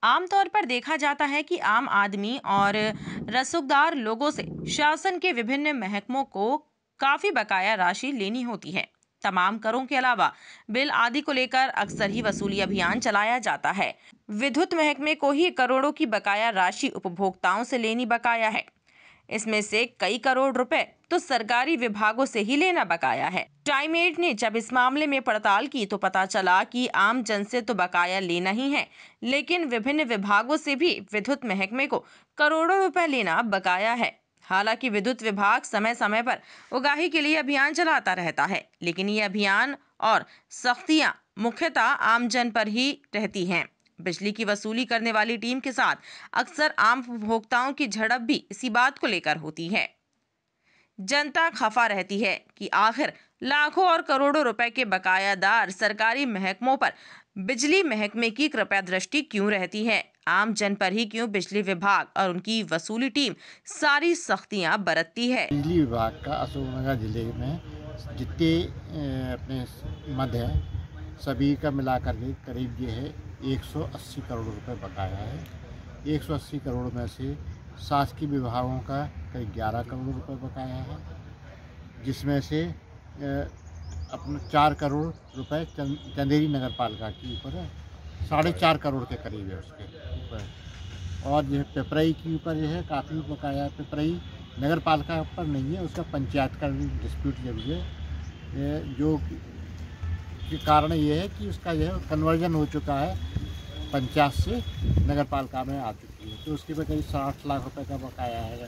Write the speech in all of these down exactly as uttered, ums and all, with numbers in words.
आमतौर पर देखा जाता है कि आम आदमी और रसूखदार लोगों से शासन के विभिन्न महकमों को काफी बकाया राशि लेनी होती है। तमाम करों के अलावा बिल आदि को लेकर अक्सर ही वसूली अभियान चलाया जाता है। विद्युत महकमे को ही करोड़ों की बकाया राशि उपभोक्ताओं से लेनी बकाया है। इसमें से कई करोड़ रुपए तो सरकारी विभागों से ही लेना बकाया है। टाइम एट ने जब इस मामले में पड़ताल की तो पता चला कि आम जन से तो बकाया लेना ही है, लेकिन विभिन्न विभागों से भी विद्युत महकमे को करोड़ों रुपए लेना बकाया है। हालांकि विद्युत विभाग समय समय पर उगाही के लिए अभियान चलाता रहता है, लेकिन ये अभियान और सख्तियां मुख्यतः आम जन पर ही रहती हैं। बिजली की वसूली करने वाली टीम के साथ अक्सर आम उपभोक्ताओं की झड़प भी इसी बात को लेकर होती है। जनता खफा रहती है कि आखिर लाखों और करोड़ों रुपए के बकायादार सरकारी महकमों पर बिजली महकमे की कृपया दृष्टि क्यों रहती है। आम जन पर ही क्यों बिजली विभाग और उनकी वसूली टीम सारी सख्तियां बरतती है। बिजली विभाग का अशोकनगर जिले में जितने अपने मद है सभी का मिलाकर के करीब ये है एक सौ अस्सी करोड़ रुपए बकाया है। एक सौ अस्सी करोड़ में से शासकीय विभागों का करीब ग्यारह करोड़ रुपए बकाया है, जिसमें से अपने चार करोड़ रुपए चंदेरी नगर पालिका के ऊपर है, साढ़े चार करोड़ के करीब है उसके ऊपर। और जो पिपराई के ऊपर जो है काफ़ी बकाया। पिपराई नगर पालिका पर नहीं है, उसका पंचायत का डिस्प्यूट जब है, जो के कारण ये है कि उसका जो है कन्वर्जन हो चुका है, पंचायत से नगर पालिका में आ चुकी है, तो उसके पे करीब साठ लाख रुपए का बकाया है।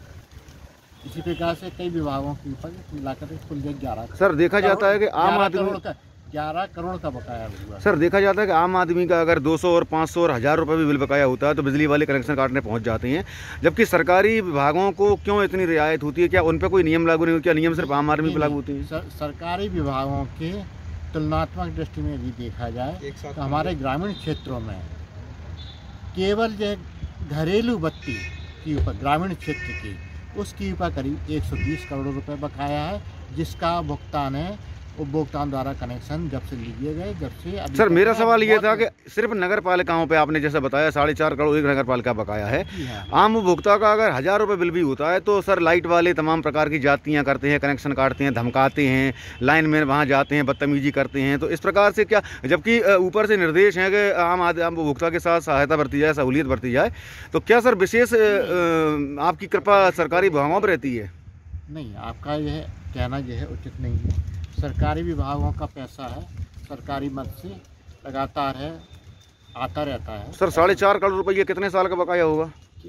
इसी प्रकार से कई विभागों के ऊपर मिलाकर कुल ग्यारह सर देखा जाता है कि आम आदमी का ग्यारह करोड़ का बकाया हुआ। सर देखा जाता है कि आम आदमी का अगर दो सौ और पाँच सौ और हज़ार रुपये भी बिल बकाया होता है तो बिजली वाले कनेक्शन काटने पहुंच जाते हैं, जबकि सरकारी विभागों को क्यों इतनी रियायत होती है? क्या उन पर कोई नियम लागू नहीं होता? क्या नियम सिर्फ आम आदमी पर लागू होती है? सर, सरकारी विभागों के तुलनात्मक दृष्टि में यदि देखा जाए तो हमारे ग्रामीण क्षेत्रों में केवल जो घरेलू बत्ती के ऊपर ग्रामीण क्षेत्र की उसके ऊपर करीब एक सौ बीस करोड़ रुपए बकाया है, जिसका भुगतान है उपभोक्ताओं द्वारा कनेक्शन जब से लिए गए जब से। सर मेरा सवाल ये था कि सिर्फ नगर पालिकाओं पे आपने जैसा बताया साढ़े चार करोड़ एक नगर पालिका बकाया है, आम उपभोक्ता का अगर हज़ार रुपये बिल भी होता है तो सर लाइट वाले तमाम प्रकार की जातियाँ करते हैं, कनेक्शन काटते हैं, धमकाते हैं, लाइन में वहाँ जाते हैं, बदतमीजी करते हैं। तो इस प्रकार से क्या, जबकि ऊपर से निर्देश है कि आम आम उपभोक्ता के साथ सहायता बरती जाए, सहूलियत बरती जाए, तो क्या सर विशेष आपकी कृपा सरकारी विभागों पर रहती है? नहीं, आपका यह कहना जो है उचित नहीं है। सरकारी विभागों का पैसा है, सरकारी मद से लगातार है आता रहता है। सर साढ़े चार करोड़ रुपये ये कितने साल का बकाया होगा?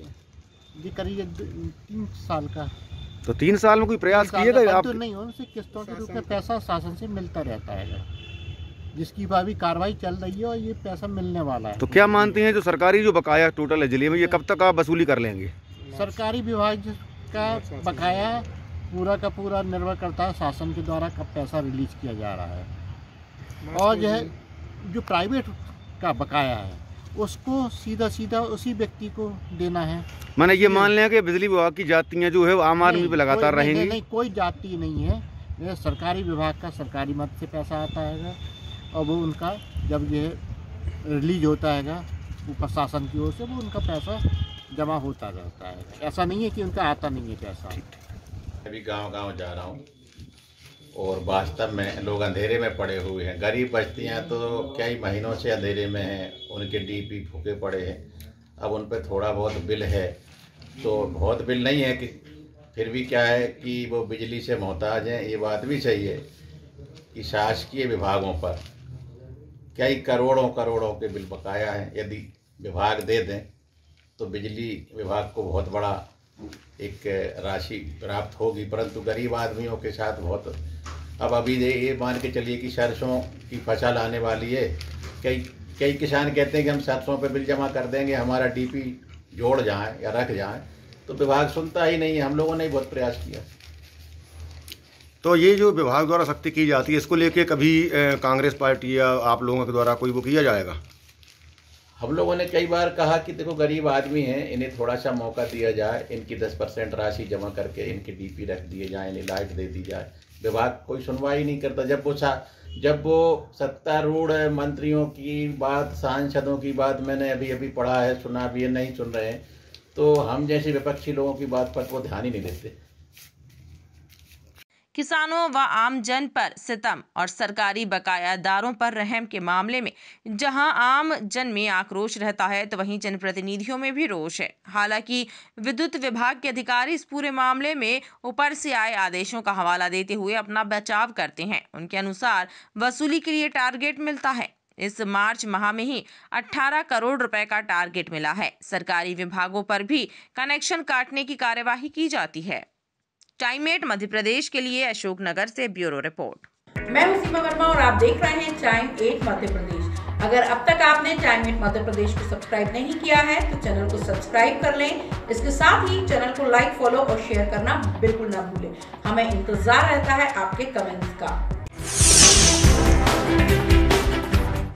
ये करीब तीन साल का। तो तीन साल में कोई प्रयास किएगा आप? तो नहीं, उनसे किस्तों के रूप में पैसा शासन से मिलता रहता है, जिसकी भी कार्रवाई चल रही है और ये पैसा मिलने वाला है। तो क्या मानते हैं जो सरकारी जो बकाया टोटल है जिले में, ये कब तक आप वसूली कर लेंगे? सरकारी विभाग का बकाया पूरा का पूरा निर्भर करता है शासन के द्वारा कब पैसा रिलीज किया जा रहा है, और यह जो प्राइवेट का बकाया है उसको सीधा सीधा उसी व्यक्ति को देना है। मैंने ये मान लिया कि बिजली विभाग की जातियाँ जो है वो आम आदमी पे लगातार रहेंगी? नहीं, नहीं, कोई जाति नहीं है। यह सरकारी विभाग का सरकारी मद से पैसा आता है और वो उनका जब ये रिलीज होता है ऊपर शासन की ओर से वो उनका पैसा जमा होता रहता है। ऐसा नहीं है कि उनका आता नहीं है पैसा। अभी गांव-गांव जा रहा हूं और वास्तव में लोग अंधेरे में पड़े हुए हैं। गरीब बस्तियां तो कई महीनों से अंधेरे में हैं, उनके डीपी फूके पड़े हैं। अब उन पर थोड़ा बहुत बिल है, तो बहुत बिल नहीं है कि फिर भी क्या है कि वो बिजली से मोहताज हैं। ये बात भी सही है कि शासकीय विभागों पर कई करोड़ों करोड़ों के बिल बकाया हैं। यदि विभाग दे दें तो बिजली विभाग को बहुत बड़ा एक राशि प्राप्त होगी, परंतु गरीब आदमियों के साथ बहुत। अब अभी ये मान के चलिए कि सरसों की फसल आने वाली है, कई कई किसान कहते हैं कि हम सरसों पे बिल जमा कर देंगे, हमारा डीपी जोड़ जाए या रख जाए, तो विभाग सुनता ही नहीं है। हम लोगों ने बहुत प्रयास किया। तो ये जो विभाग द्वारा सख्ती की जाती है, इसको लेके कभी कांग्रेस पार्टी या आप लोगों के द्वारा कोई वो किया जाएगा? हम लोगों ने कई बार कहा कि देखो गरीब आदमी हैं, इन्हें थोड़ा सा मौका दिया जाए, इनकी दस परसेंट राशि जमा करके इनके डीपी रख दिए जाए, इन्हें लाइट दे दी जाए। विभाग कोई सुनवाई नहीं करता। जब वो जब वो सत्तारूढ़ मंत्रियों की बात, सांसदों की बात मैंने अभी अभी पढ़ा है, सुना भी है, नहीं सुन रहे हैं, तो हम जैसे विपक्षी लोगों की बात पर वो ध्यान ही नहीं देते। किसानों व आम जन पर सितम और सरकारी बकायादारों पर रहम के मामले में जहां आम जन में आक्रोश रहता है, तो वहीं जनप्रतिनिधियों में भी रोष है। हालांकि विद्युत विभाग के अधिकारी इस पूरे मामले में ऊपर से आए आदेशों का हवाला देते हुए अपना बचाव करते हैं। उनके अनुसार वसूली के लिए टारगेट मिलता है। इस मार्च माह में ही अठारह करोड़ रुपए का टारगेट मिला है। सरकारी विभागों पर भी कनेक्शन काटने की कार्यवाही की जाती है। टाइम एट मध्य प्रदेश के लिए अशोकनगर से ब्यूरो रिपोर्ट। मैं हूं सीमा वर्मा और आप देख रहे हैं टाइम एट मध्य प्रदेश। अगर अब तक आपने टाइम एट मध्य प्रदेश को सब्सक्राइब नहीं किया है तो चैनल को सब्सक्राइब कर लें। इसके साथ ही चैनल को लाइक, फॉलो और शेयर करना बिल्कुल ना भूलें। हमें इंतजार रहता है आपके कमेंट्स का।